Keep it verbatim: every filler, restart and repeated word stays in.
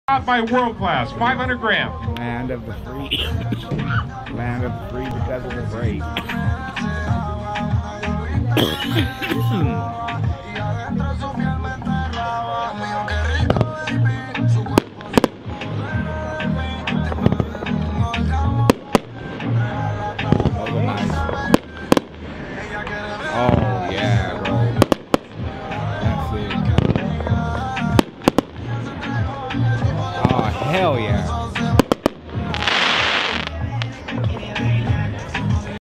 By world class, five hundred grams. Land of the free. Land of the free because of the brave. Oh yeah, bro. That's it. Oh hell yeah.